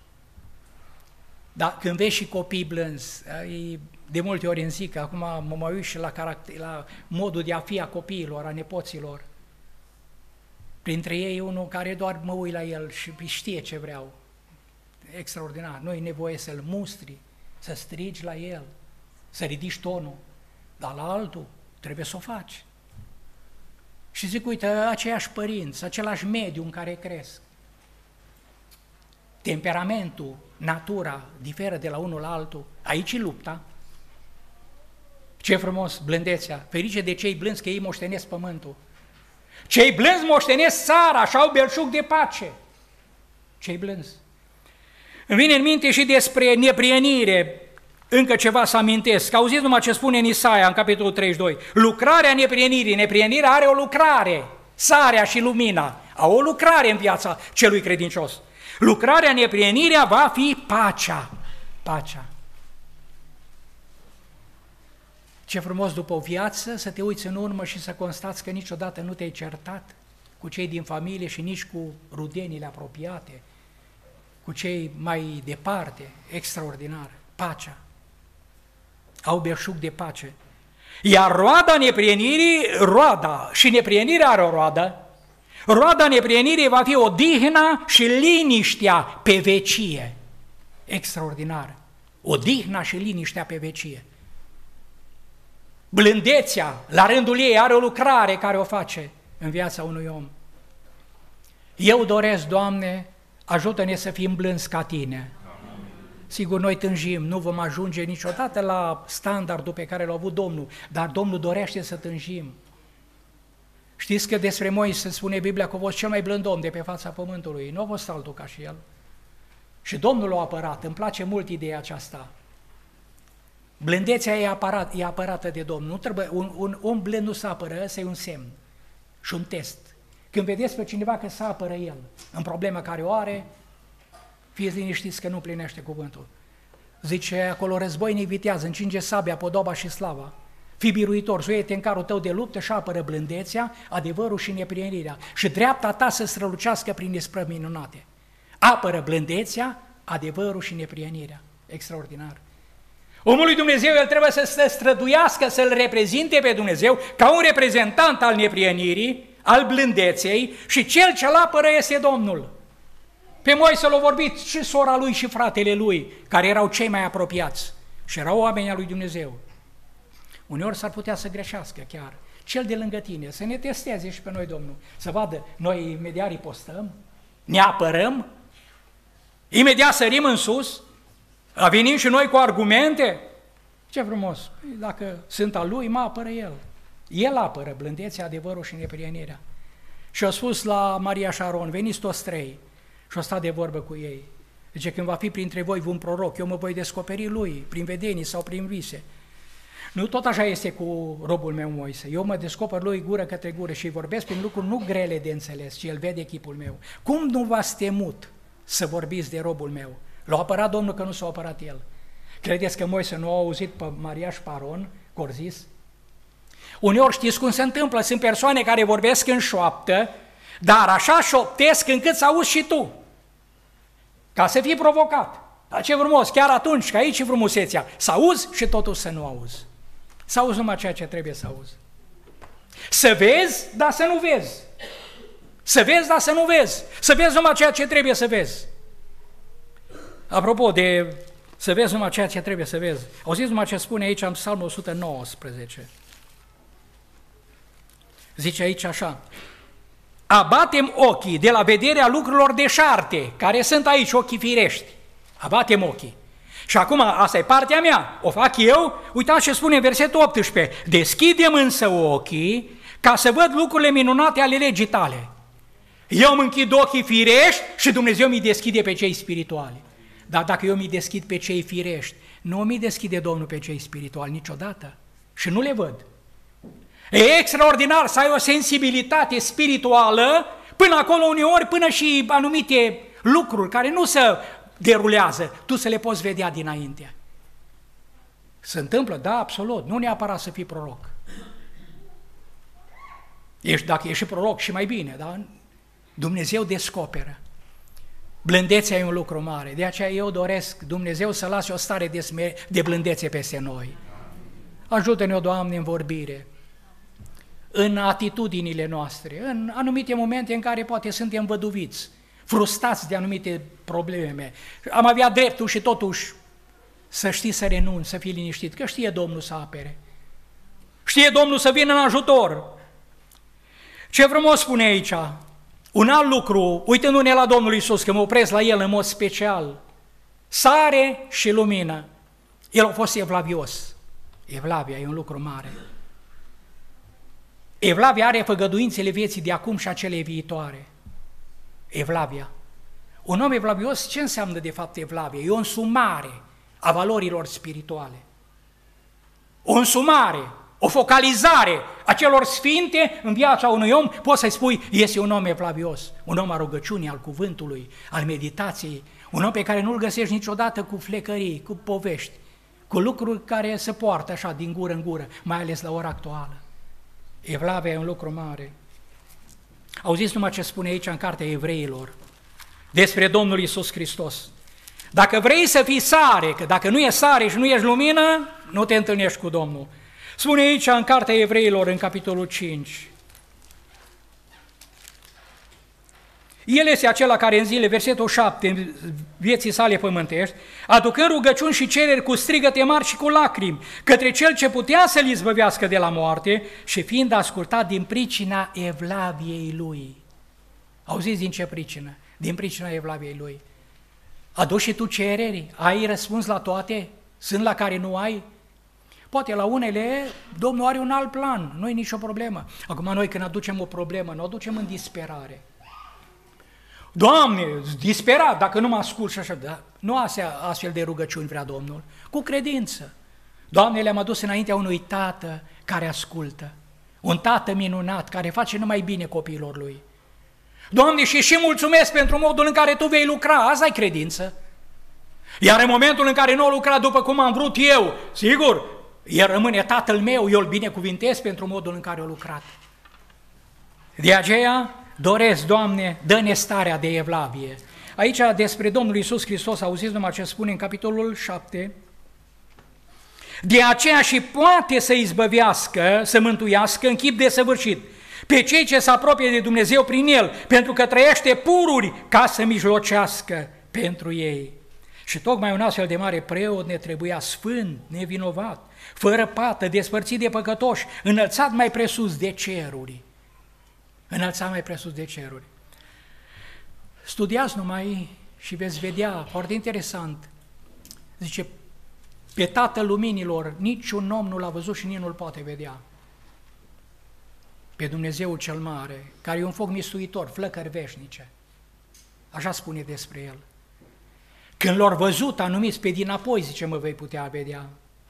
Dar când vezi și copii blânzi, de multe ori îmi zic, acum mă mai uit și la, caracter, la modul de a fi a copiilor, a nepoților. Printre ei unul care doar mă uit la el și știe ce vreau. Extraordinar. Nu e nevoie să-l mustri, să strigi la el, să ridici tonul, dar la altul trebuie să o faci. Și zic, uite, aceiași părinți, același mediu în care cresc. Temperamentul, natura diferă de la unul la altul. Aici e lupta. Ce frumos, blândețea. Ferice de cei blânzi că ei moștenesc pământul. Cei blânzi moștenesc țara și au belșug de pace. Cei blânzi. Îmi vine în minte și despre neprienire, încă ceva să amintesc. Auziți numai ce spune în Isaia, în capitolul treizeci și doi. Lucrarea neprienirii. Neprienirea are o lucrare. Sarea și lumina au o lucrare în viața celui credincios. Lucrarea neprienirea va fi pacea. Pacea. Ce frumos după o viață să te uiți în urmă și să constați că niciodată nu te-ai certat cu cei din familie și nici cu rudenile apropiate, cu cei mai departe. Extraordinar. Pacea. Au belșug de pace. Iar roada neprienirii, roada și neprienirea are o roadă, roada neprienirii va fi odihna și liniștea pe vecie. Extraordinar. Odihna și liniștea pe vecie. Blândețea, la rândul ei, are o lucrare care o face în viața unui om. Eu doresc, Doamne, ajută-ne să fim blânzi ca Tine. Sigur, noi tânjim, nu vom ajunge niciodată la standardul pe care l-a avut Domnul, dar Domnul dorește să tânjim. Știți că despre Moise spune Biblia că a fost cel mai blând om de pe fața pământului, nu a fost altul ca și el. Și Domnul l-a apărat, îmi place mult ideea aceasta. Blândețea e, apărat, e apărată de Domnul, nu trebuie, un, un om blând nu se apără, ăsta e un semn și un test. Când vedeți pe cineva că se apără el în problema care o are, fiți liniștiți că nu plinește cuvântul. Zice acolo, războinic vitează, încinge sabia, podoba și slava. Fii biruitor, zuie-te în carul tău de luptă și apără blândețea, adevărul și neprienirea. Și dreapta ta să strălucească prin isprăvi minunate. Apără blândețea, adevărul și neprienirea. Extraordinar. Omul lui Dumnezeu, el trebuie să se străduiască, să-L reprezinte pe Dumnezeu ca un reprezentant al neprienirii, al blândeței și cel ce-L apără este Domnul. Pe Moise l-a vorbit și sora lui și fratele lui, care erau cei mai apropiați și erau oamenii al lui Dumnezeu. Uneori s-ar putea să greșească chiar. Cel de lângă tine, să ne testeze și pe noi, Domnul, să vadă, noi imediat ripostăm, ne apărăm, imediat sărim în sus, venim și noi cu argumente. Ce frumos! Dacă sunt al lui, mă apără el. El apără blândețea, adevărul și neprienirea. Și a spus la Maria și Aron, veniți toți trei. Și a stat de vorbă cu ei. Zice, când va fi printre voi un proroc, eu mă voi descoperi lui, prin vedenii sau prin vise. Nu tot așa este cu robul meu Moise. Eu mă descoper lui gură către gură și vorbesc prin lucruri nu grele de înțeles, ci el vede chipul meu. Cum nu v-ați temut să vorbiți de robul meu? L-a apărat Domnul că nu s-a apărat el. Credeți că Moise nu a auzit pe Maria și pe Aron, că au zis? Uneori știți cum se întâmplă, sunt persoane care vorbesc în șoaptă, dar așa șoptesc încât să auzi și tu, ca să fii provocat. Dar ce frumos, chiar atunci, că aici e frumusețea, să auzi și totul să nu auzi. Să auzi numai ceea ce trebuie să auzi. Să vezi, dar să nu vezi. Să vezi, dar să nu vezi. Să vezi numai ceea ce trebuie să vezi. Apropo de să vezi numai ceea ce trebuie să vezi, auziți numai ce spune aici în Psalmul o sută nouăsprezece. Zice aici așa, abatem ochii de la vederea lucrurilor deșarte, care sunt aici ochii firești. Abatem ochii. Și acum, asta e partea mea, o fac eu, uitați ce spune în versetul optsprezece, deschidem însă ochii ca să văd lucrurile minunate ale legii tale. Eu îmi închid ochii firești și Dumnezeu mi deschide pe cei spirituali. Dar dacă eu mi deschid pe cei firești, nu mi deschide Domnul pe cei spirituali niciodată și nu le văd. E extraordinar să ai o sensibilitate spirituală până acolo uneori, până și anumite lucruri care nu se derulează, tu să le poți vedea dinainte. Se întâmplă? Da, absolut. Nu neapărat să fii proroc. Ești, dacă ești proroc și mai bine, dar Dumnezeu descoperă. Blândețea e un lucru mare, de aceea eu doresc Dumnezeu să lase o stare de, smer- de blândețe peste noi. Ajută-ne, Doamne, în vorbire, în atitudinile noastre, în anumite momente în care poate suntem văduviți, frustrați de anumite probleme. Am avea dreptul și totuși să știi să renunți, să fii liniștit, că știe Domnul să apere. Știe Domnul să vină în ajutor. Ce frumos spune aici. Un alt lucru, uitându-ne la Domnul Iisus, că mă opresc la El în mod special, sare și lumină. El a fost evlavios. Evlavia e un lucru mare. Evlavia are făgăduințele vieții de acum și a celei viitoare. Evlavia. Un om evlavios, ce înseamnă de fapt evlavia? E o însumare a valorilor spirituale. O însumare, o focalizare a celor sfinte în viața unui om, poți să-i spui, este un om evlavios, un om al rugăciunii, al cuvântului, al meditației, un om pe care nu-l găsești niciodată cu flecării, cu povești, cu lucruri care se poartă așa din gură în gură, mai ales la ora actuală. Evlavia e un lucru mare. Auziți numai ce spune aici în Cartea Evreilor despre Domnul Iisus Hristos. Dacă vrei să fii sare, că dacă nu e sare și nu ești lumină, nu te întâlnești cu Domnul. Spune aici în Cartea Evreilor, în capitolul cinci. El este acela care în zile, versetul șapte, în vieții sale pământești, aducând rugăciuni și cereri cu strigăte mari și cu lacrimi, către Cel ce putea să-l izbăvească de la moarte și fiind ascultat din pricina evlaviei Lui. Auziți din ce pricină? Din pricina evlaviei Lui. Aduci și tu cereri? Ai răspuns la toate? Sunt la care nu ai? Poate la unele Domnul are un alt plan, nu e nicio problemă. Acum noi când aducem o problemă, nu o aducem în disperare. Doamne, disperat, dacă nu mă ascult și așa, da? Nu astfel de rugăciuni vrea Domnul, cu credință. Doamne, le-am adus înaintea unui tată care ascultă, un tată minunat care face numai bine copiilor lui. Doamne, și și mulțumesc pentru modul în care Tu vei lucra, azi ai credință. Iar în momentul în care nu o lucra după cum am vrut eu, sigur, El rămâne Tatăl meu, eu îl binecuvintez pentru modul în care o lucrat. De aceea doresc, Doamne, dă-ne starea de evlavie. Aici despre Domnul Iisus Hristos, auziți numai ce spune în capitolul șapte, de aceea și poate să izbăvească, să mântuiască în chip desăvârșit pe cei ce se apropie de Dumnezeu prin El, pentru că trăiește pururi ca să mijlocească pentru ei. Și tocmai un astfel de mare preot ne trebuia sfânt, nevinovat, fără pată, despărțit de păcătoși, înălțat mai presus de ceruri. Înălțat mai presus de ceruri. Studiați numai și veți vedea, foarte interesant, zice, pe Tatăl Luminilor niciun om nu l-a văzut și nici nu-l poate vedea. Pe Dumnezeu cel mare, care e un foc mistuitor, flăcări veșnice. Așa spune despre El. Când l-au văzut anumiți pe dinapoi, zice, mă vei putea vedea.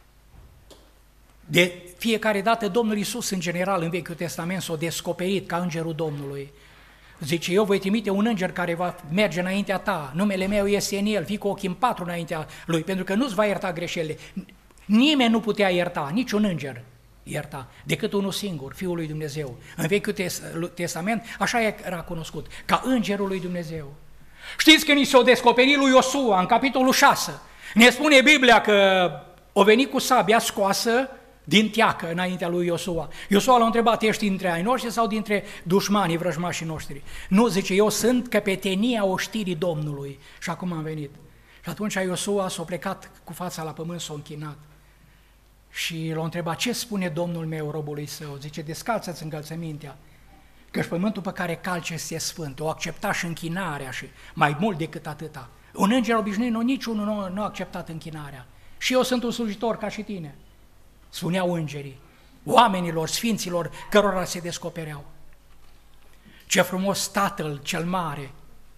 De fiecare dată Domnul Iisus, în general, în Vechiul Testament, s-a descoperit ca îngerul Domnului. Zice, eu voi trimite un înger care va merge înaintea ta, numele meu este în el, fii cu ochii în patru înaintea lui, pentru că nu-ți va ierta greșelile. Nimeni nu putea ierta, niciun înger ierta, decât unul singur, Fiul lui Dumnezeu. În Vechiul Testament așa era cunoscut, ca îngerul lui Dumnezeu. Știți că ni s-o descoperit lui Iosua, în capitolul șase, ne spune Biblia că o venit cu sabia scoasă din teacă înaintea lui Iosua. Iosua l-a întrebat, ești dintre ai noștri sau dintre dușmanii, vrăjmașii noștri? Nu, zice, eu sunt căpetenia oștirii Domnului și acum am venit. Și atunci Iosua s-a plecat cu fața la pământ, s-a închinat și l-a întrebat, ce spune Domnul meu robului său? Zice, descalță-ți încălțămintea, căci pământul pe care calci este sfânt. O accepta și închinarea și mai mult decât atâta. Un înger obișnuit, nu, niciunul nu, nu a acceptat închinarea. Și eu sunt un slujitor ca și tine, spuneau îngerii, oamenilor, sfinților, cărora se descopereau. Ce frumos Tatăl cel mare!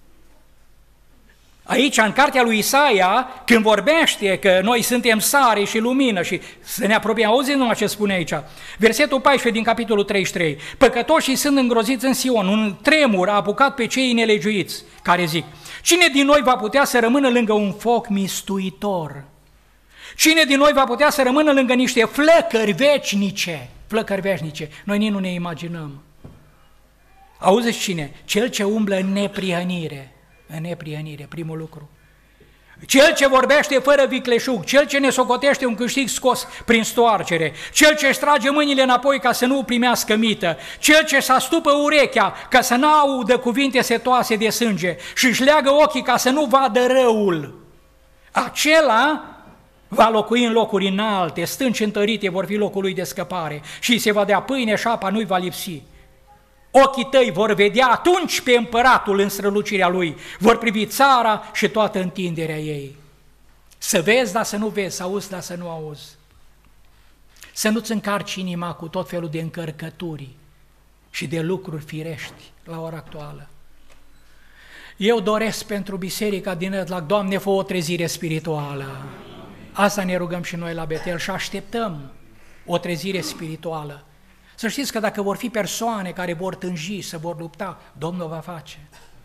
Aici, în cartea lui Isaia, când vorbește că noi suntem sare și lumină și să ne apropiem, auziți numai ce spune aici, versetul paisprezece din capitolul treizeci și trei, păcătoșii sunt îngroziți în Sion, un tremur a apucat pe cei nelegiuiți, care zic, cine din noi va putea să rămână lângă un foc mistuitor? Cine din noi va putea să rămână lângă niște flăcări veșnice? Flăcări veșnice, noi nici nu ne imaginăm. Auziți cine? Cel ce umblă în neprihănire. În neprihănire, primul lucru. Cel ce vorbește fără vicleșug, cel ce ne socotește un câștig scos prin stoarcere, cel ce își trage mâinile înapoi ca să nu primească mită, cel ce să astupă urechea ca să nu audă cuvinte setoase de sânge și își leagă ochii ca să nu vadă răul, acela va locui în locuri înalte, stânci întărite vor fi locul lui de scăpare și se va dea pâine și apa nu-i va lipsi. Ochii tăi vor vedea atunci pe împăratul în strălucirea lui, vor privi țara și toată întinderea ei. Să vezi, dar să nu vezi, să auzi, dar să nu auzi. Să nu-ți încarci inima cu tot felul de încărcături și de lucruri firești la ora actuală. Eu doresc pentru biserica din Nădlac, Doamne, fă o trezire spirituală. Asta ne rugăm și noi la Betel și așteptăm o trezire spirituală. Să știți că dacă vor fi persoane care vor tânji, să vor lupta, Domnul va face.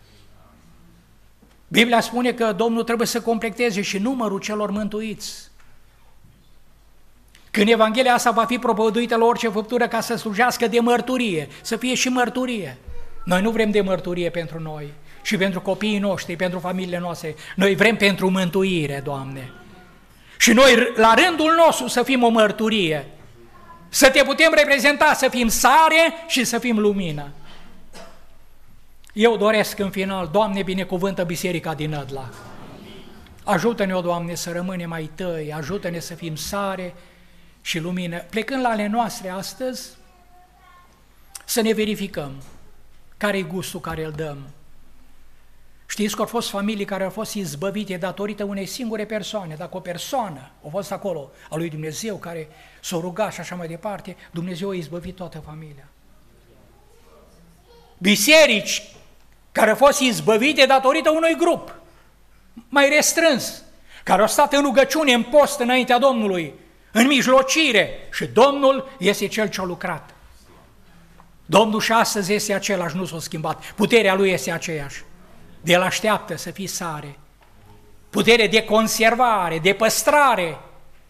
Biblia spune că Domnul trebuie să completeze și numărul celor mântuiți. Când Evanghelia asta va fi propovăduită la orice făptură ca să slujească de mărturie, să fie și mărturie. Noi nu vrem de mărturie pentru noi și pentru copiii noștri, pentru familiile noastre. Noi vrem pentru mântuire, Doamne. Și noi, la rândul nostru, să fim o mărturie. Să te putem reprezenta, să fim sare și să fim lumină. Eu doresc în final, Doamne, binecuvântă biserica din Nădlac. Ajută-ne, Doamne, să rămânem ai Tăi, ajută-ne să fim sare și lumină. Plecând la ale noastre astăzi, să ne verificăm care-i gustul care îl dăm. Știți că au fost familii care au fost izbăvite datorită unei singure persoane. Dacă o persoană a fost acolo, a lui Dumnezeu, care s-a rugat și așa mai departe, Dumnezeu a izbăvit toată familia. Biserici care au fost izbăvite datorită unui grup mai restrâns, care au stat în rugăciune, în post înaintea Domnului, în mijlocire, și Domnul este Cel ce a lucrat. Domnul și astăzi este același, nu s-a schimbat, puterea Lui este aceeași. De El așteaptă să fii sare, putere de conservare, de păstrare.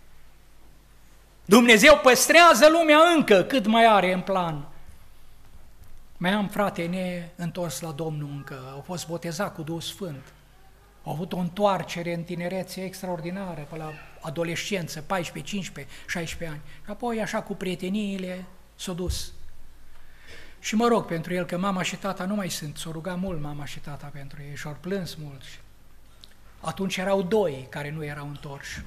Dumnezeu păstrează lumea încă cât mai are în plan. Mai am frate neîntors la Domnul încă, au fost botezat cu Duhul Sfânt, au avut o întoarcere în tinerețe extraordinară, pe la adolescență, paisprezece, cincisprezece, șaisprezece ani. Și apoi, așa, cu prieteniile, s-a dus. Și mă rog pentru el, că mama și tata nu mai sunt, s-o ruga mult mama și tata pentru ei și au plâns mult. Atunci erau doi care nu erau întorși.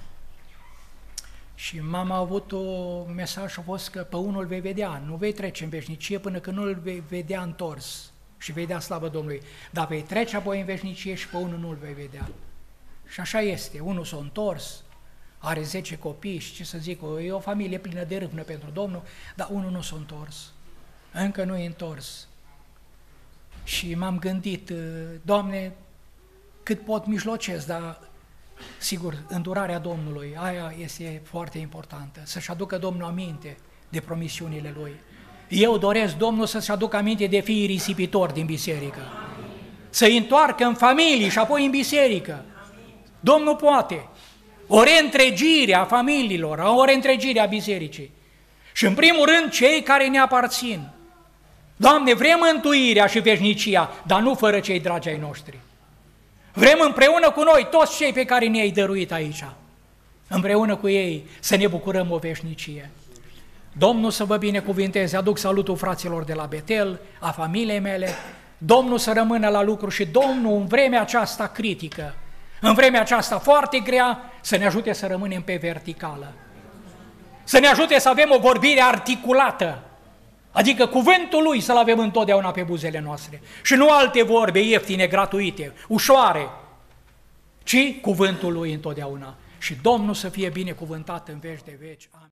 Și mama a avut un mesaj, a fost că pe unul vei vedea, nu vei trece în veșnicie până când nu îl vei vedea întors și vei da slavă Domnului, dar vei trece apoi în veșnicie și pe unul nu îl vei vedea. Și așa este, unul s-a întors, are zece copii și ce să zic, e o familie plină de râvnă pentru Domnul, dar unul nu s-a întors. Încă nu e întors. Și m-am gândit, Doamne, cât pot mijlocesc, dar sigur, îndurarea Domnului, aia este foarte importantă, să-și aducă Domnul aminte de promisiunile Lui. Eu doresc Domnul să-și aducă aminte de fiii risipitori din biserică, să-i întoarcă în familii și apoi în biserică. Domnul poate. O reîntregire a familiilor, o reîntregire a bisericii. Și în primul rând cei care ne aparțin. Doamne, vrem mântuirea și veșnicia, dar nu fără cei dragi ai noștri. Vrem împreună cu noi, toți cei pe care ne-ai dăruit aici, împreună cu ei, să ne bucurăm o veșnicie. Domnul să vă binecuvinteze, aduc salutul fraților de la Betel, a familiei mele, Domnul să rămână la lucru și Domnul în vremea aceasta critică, în vremea aceasta foarte grea, să ne ajute să rămânem pe verticală. Să ne ajute să avem o vorbire articulată, adică cuvântul Lui să-L avem întotdeauna pe buzele noastre și nu alte vorbe ieftine, gratuite, ușoare, ci cuvântul Lui întotdeauna. Și Domnul să fie binecuvântat în veci de veci. Amin.